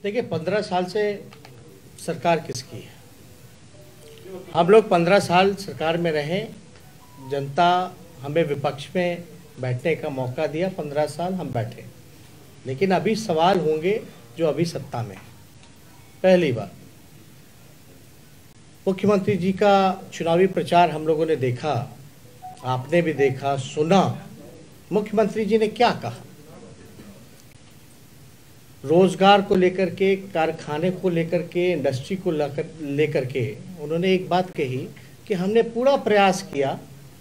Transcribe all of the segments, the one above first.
देखिए 15 साल से सरकार किसकी है। हम लोग 15 साल सरकार में रहे, जनता हमें विपक्ष में बैठने का मौका दिया, 15 साल हम बैठे। लेकिन अभी सवाल होंगे जो अभी सत्ता में है। पहली बात, मुख्यमंत्री जी का चुनावी प्रचार हम लोगों ने देखा, आपने भी देखा सुना। मुख्यमंत्री जी ने क्या कहा, रोजगार को लेकर के, कारखाने को लेकर के, इंडस्ट्री को लेकर के उन्होंने एक बात कही कि हमने पूरा प्रयास किया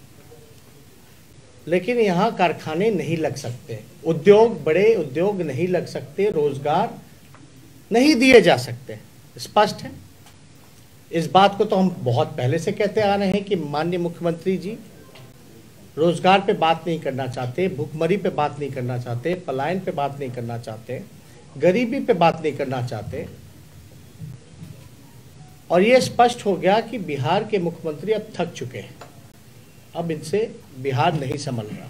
लेकिन यहाँ कारखाने नहीं लग सकते, उद्योग, बड़े उद्योग नहीं लग सकते, रोजगार नहीं दिए जा सकते। स्पष्ट है। इस बात को तो हम बहुत पहले से कहते आ रहे हैं कि माननीय मुख्यमंत्री जी रोजगार पे बात नहीं करना चाहते, भूखमरी पे बात नहीं करना चाहते, पलायन पे बात नहीं करना चाहते, गरीबी पे बात नहीं करना चाहते। और ये स्पष्ट हो गया कि बिहार के मुख्यमंत्री अब थक चुके हैं, अब इनसे बिहार नहीं संभल रहा।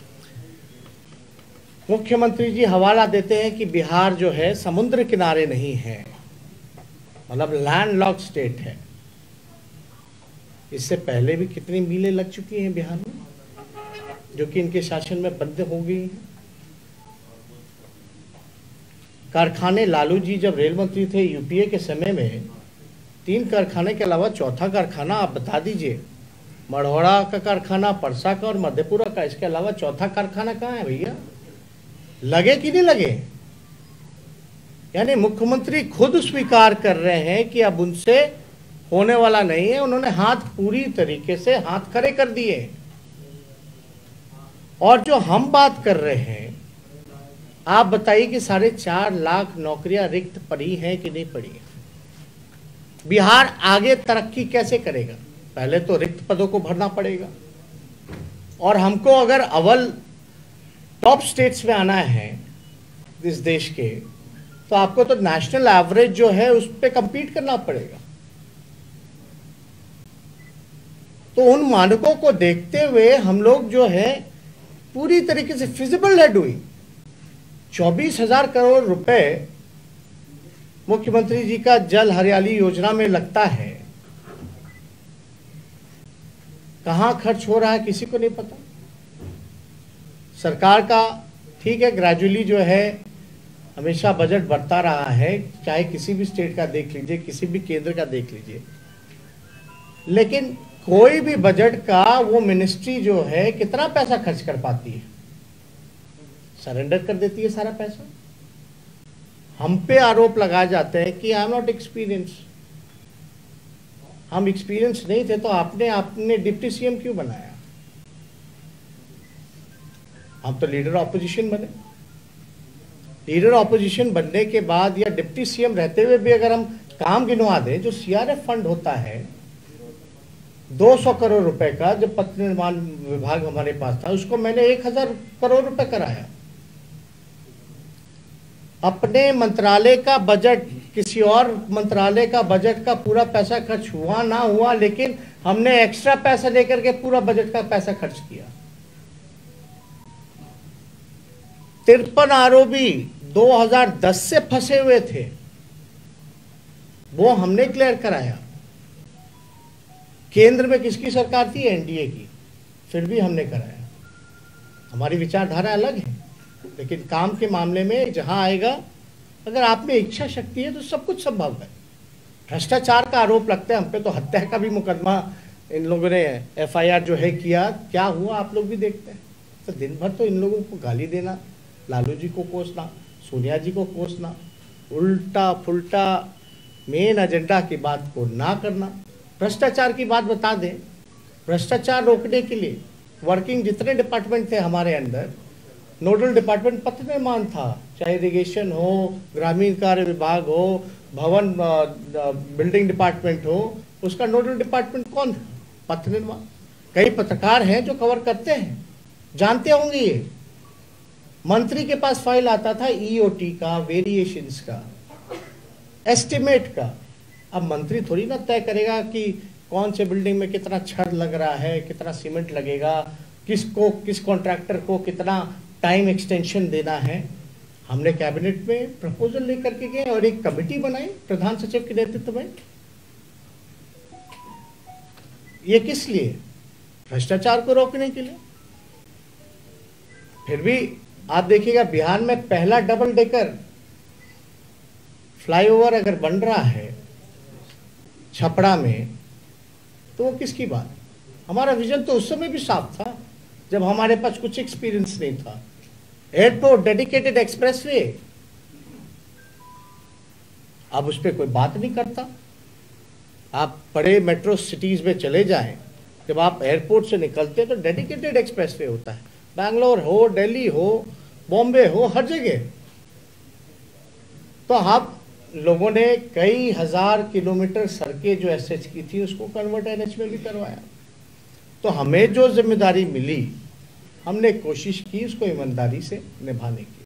मुख्यमंत्री जी हवाला देते हैं कि बिहार जो है समुद्र किनारे नहीं है, मतलब लैंडलॉक्ड स्टेट है। इससे पहले भी कितनी मीलें लग चुकी हैं बिहार में जो कि इनके शासन में बंद हो गई हैं। कारखाने, लालू जी जब रेल मंत्री थे यूपीए के समय में 3 कारखाने के अलावा चौथा कारखाना आप बता दीजिए। मढ़ौरा का कारखाना, परसा का और मधेपुरा का, इसके अलावा चौथा कारखाना कहाँ है भैया? लगे कि नहीं लगे? यानी मुख्यमंत्री खुद स्वीकार कर रहे हैं कि अब उनसे होने वाला नहीं है। उन्होंने हाथ पूरी तरीके से हाथ खड़े कर दिए। और जो हम बात कर रहे हैं, आप बताइए कि 4.5 लाख नौकरियां रिक्त पड़ी हैं कि नहीं पड़ी है? बिहार आगे तरक्की कैसे करेगा? पहले तो रिक्त पदों को भरना पड़ेगा। और हमको अगर अव्वल टॉप स्टेट्स में आना है इस देश के, तो आपको तो नेशनल एवरेज जो है उस पर कंपीट करना पड़ेगा। तो उन मानकों को देखते हुए हम लोग जो है पूरी तरीके से फिजिबल है डूइंग। 24,000 करोड़ रुपए मुख्यमंत्री जी का जल हरियाली योजना में लगता है। कहां खर्च हो रहा है किसी को नहीं पता। सरकार का ठीक है, ग्रेजुअली जो है हमेशा बजट बढ़ता रहा है, चाहे किसी भी स्टेट का देख लीजिए, किसी भी केंद्र का देख लीजिए। लेकिन कोई भी बजट का वो मिनिस्ट्री जो है कितना पैसा खर्च कर पाती है? सरेंडर कर देती है सारा पैसा। हम पे आरोप लगाए जाते हैं कि आई एम नॉट एक्सपीरियंस। हम एक्सपीरियंस नहीं थे तो आपने डिप्टी सीएम क्यों बनाया? हम तो लीडर ऑपोजिशन बने। लीडर ऑपोजिशन बनने के बाद या डिप्टी सीएम रहते हुए भी अगर हम काम गिनवा दें, जो सीआरएफ फंड होता है 200 करोड़ रुपए का, जब पथ निर्माण विभाग हमारे पास था, उसको मैंने 1000 करोड़ रुपए कराया। अपने मंत्रालय का बजट, किसी और मंत्रालय का बजट का पूरा पैसा खर्च हुआ ना हुआ, लेकिन हमने एक्स्ट्रा पैसा लेकर के पूरा बजट का पैसा खर्च किया। 53 आरोपी 2010 से फंसे हुए थे, वो हमने क्लियर कराया। केंद्र में किसकी सरकार थी? एनडीए की, फिर भी हमने कराया। हमारी विचारधारा अलग है, लेकिन काम के मामले में जहां आएगा, अगर आप में इच्छा शक्ति है तो सब कुछ संभव है। भ्रष्टाचार का आरोप लगता है हम पे, तो हत्या का भी मुकदमा इन लोगों ने एफआईआर जो है किया, क्या हुआ आप लोग भी देखते हैं। तो दिन भर तो इन लोगों को गाली देना, लालू जी को कोसना, सोनिया जी को कोसना, उल्टा फुल्टा मेन एजेंडा की बात को ना करना। भ्रष्टाचार की बात बता दें, भ्रष्टाचार रोकने के लिए वर्किंग जितने डिपार्टमेंट थे हमारे अंदर, नोडल डिपार्टमेंट पथ निर्माण था, चाहे इरिगेशन हो, ग्रामीण कार्य विभाग हो, भवन बिल्डिंग डिपार्टमेंट हो, उसका नोडल डिपार्टमेंट कौन था? पथ निर्माण। कई पत्रकार हैं जो कवर करते हैं, जानते होंगे ये। मंत्री के पास फाइल आता था ईओटी का, वेरिएशंस का, एस्टिमेट का। अब मंत्री थोड़ी ना तय करेगा कि कौन से बिल्डिंग में कितना छड़ लग रहा है, कितना सीमेंट लगेगा, किस कॉन्ट्रैक्टर को कितना टाइम एक्सटेंशन देना है। हमने कैबिनेट में प्रपोजल लेकर के गए और एक कमेटी बनाई प्रधान सचिव के नेतृत्व में। ये किस लिए? भ्रष्टाचार को रोकने के लिए। फिर भी आप देखिएगा बिहार में पहला डबल डेकर फ्लाईओवर अगर बन रहा है छपरा में, तो वो किसकी बात? हमारा विजन तो उस समय भी साफ था जब हमारे पास कुछ एक्सपीरियंस नहीं था। एयरपोर्ट, डेडिकेटेड एक्सप्रेसवे, अब उस पर कोई बात नहीं करता। आप बड़े मेट्रो सिटीज में चले जाएं, जब आप एयरपोर्ट से निकलते हैं तो डेडिकेटेड एक्सप्रेसवे होता है। बैंगलोर हो, दिल्ली हो, बॉम्बे हो, हर जगह। तो आप लोगों ने कई हजार किलोमीटर सड़कें जो एसएच की थी उसको कन्वर्ट एनएच में भी करवाया। तो हमें जो जिम्मेदारी मिली, हमने कोशिश की उसको ईमानदारी से निभाने की।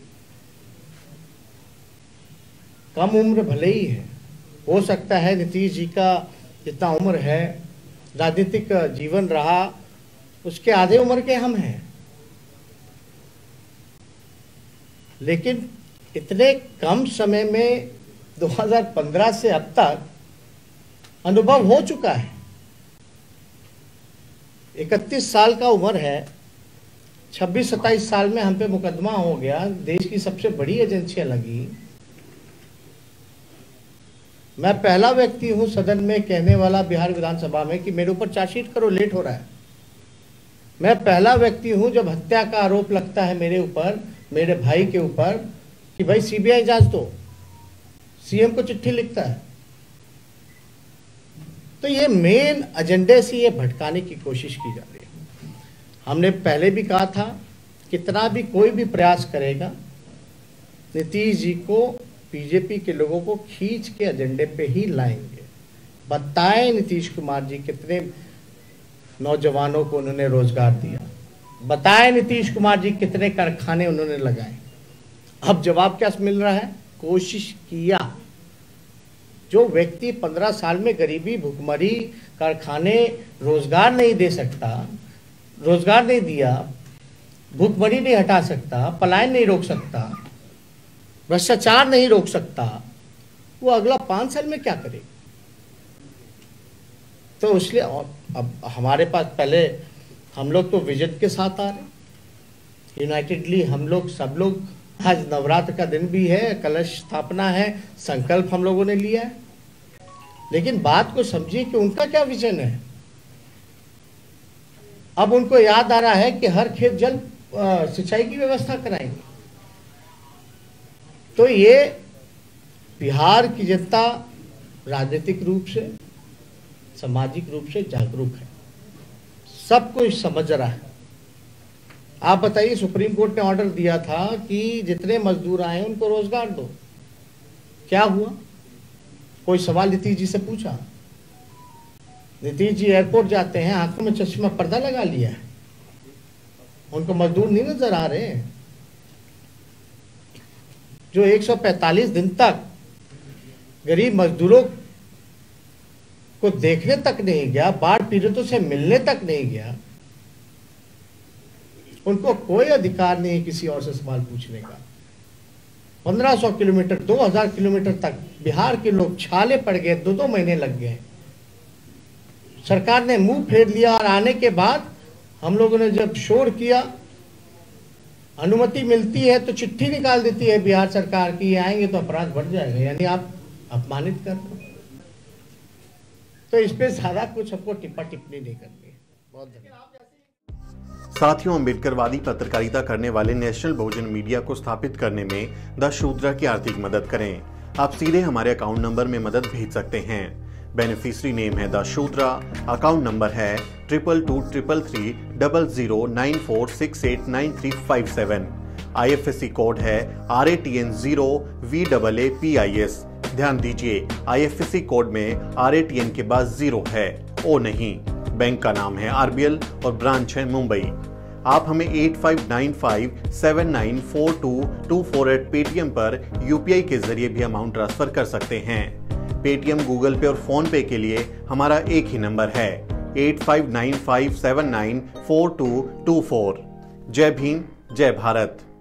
कम उम्र भले ही है, हो सकता है नीतीश जी का जितना उम्र है, राजनीतिक जीवन रहा, उसके आधे उम्र के हम हैं, लेकिन इतने कम समय में 2015 से अब तक अनुभव हो चुका है। 31 साल का उम्र है, 26-27 साल में हम पे मुकदमा हो गया, देश की सबसे बड़ी एजेंसियां लगी। मैं पहला व्यक्ति हूं सदन में कहने वाला बिहार विधानसभा में कि मेरे ऊपर चार्जशीट करो, लेट हो रहा है। मैं पहला व्यक्ति हूं जब हत्या का आरोप लगता है मेरे ऊपर, मेरे भाई के ऊपर, कि भाई सीबीआई जांच दो, सीएम को चिट्ठी लिखता है। तो ये मेन एजेंडे से ये भटकाने की कोशिश की जा रही है। हमने पहले भी कहा था, कितना भी कोई भी प्रयास करेगा, नीतीश जी को, बीजेपी के लोगों को खींच के एजेंडे पे ही लाएंगे। बताएं नीतीश कुमार जी कितने नौजवानों को उन्होंने रोजगार दिया, बताएं नीतीश कुमार जी कितने कारखाने उन्होंने लगाए। अब जवाब क्या मिल रहा है? कोशिश किया। जो व्यक्ति 15 साल में गरीबी, भुखमरी, कारखाने, रोजगार नहीं दे सकता, रोजगार नहीं दिया, भुखमरी नहीं हटा सकता, पलायन नहीं रोक सकता, भ्रष्टाचार नहीं रोक सकता, वो अगला 5 साल में क्या करे? तो इसलिए अब हमारे पास, पहले हम लोग तो विजन के साथ आ रहे, यूनाइटेडली हम लोग, सब लोग। आज नवरात्र का दिन भी है, कलश स्थापना है, संकल्प हम लोगों ने लिया है, लेकिन बात को समझिए कि उनका क्या विजन है। अब उनको याद आ रहा है कि हर खेत जल सिंचाई की व्यवस्था कराएंगे। तो ये बिहार की जनता राजनीतिक रूप से, सामाजिक रूप से जागरूक है, सब कुछ समझ रहा है। आप बताइए, सुप्रीम कोर्ट ने ऑर्डर दिया था कि जितने मजदूर आए उनको रोजगार दो, क्या हुआ? कोई सवाल नीतीश जी से पूछा? नीतीश जी एयरपोर्ट जाते हैं, आंखों में चश्मा पर्दा लगा लिया है, उनको मजदूर नहीं नजर आ रहे। जो 145 दिन तक गरीब मजदूरों को देखने तक नहीं गया, बाढ़ पीड़ितों से मिलने तक नहीं गया, उनको कोई अधिकार नहीं किसी और से सवाल पूछने का। 1500 किलोमीटर, 2000 किलोमीटर तक बिहार के लोग छाले पड़ गए, 2-2 महीने लग गए। सरकार ने मुंह फेर लिया और आने के बाद हम लोगों ने जब शोर किया, अनुमति मिलती है तो चिट्ठी निकाल देती है बिहार सरकार की, आएंगे तो अपराध बढ़ जाएगा, यानी आप अपमानित कर रहे हो। तो इस पे ज्यादा कुछ हमको टिप्पा टिप्पणी नहीं करनी है। बहुत धन्यवाद। साथियों, अम्बेडकरवादी पत्रकारिता करने वाले नेशनल बहुजन मीडिया को स्थापित करने में द शूद्रा की आर्थिक मदद करें। आप सीधे हमारे अकाउंट नंबर में मदद भेज सकते हैं। बेनिफिशियरी नेम है द शूद्रा, अकाउंट नंबर है 22333394689357। IFSC कोड है RATN0VAAPIS। ध्यान दीजिए, IFSC कोड में RATN के बाद 0 है, O नहीं। बैंक का नाम है RBL और ब्रांच है मुंबई। आप हमें 8595794224 पेटीएम पर UPI के जरिए भी अमाउंट ट्रांसफर कर सकते हैं। पेटीएम, गूगल पे और फोन पे के लिए हमारा एक ही नंबर है 8595794224। जय भीम, जय भारत।